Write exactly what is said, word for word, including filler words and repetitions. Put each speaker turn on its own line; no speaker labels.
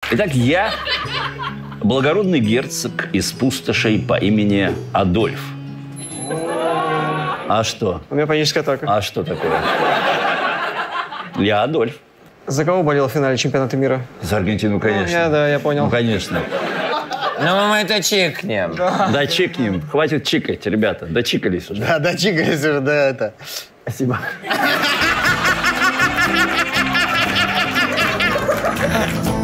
Итак, я благородный герцог из пустошей по имени Адольф. А что?
У меня паническая атака.
А что такое? Я Адольф.
За кого болел в финале чемпионата мира?
За Аргентину, конечно.
Я, да, я понял.
Ну, конечно.
Ну, мы это чикнем.
Да, да чикнем. Хватит чикать, ребята. Дочикались уже.
Да, дочикались уже, да, это.
Спасибо.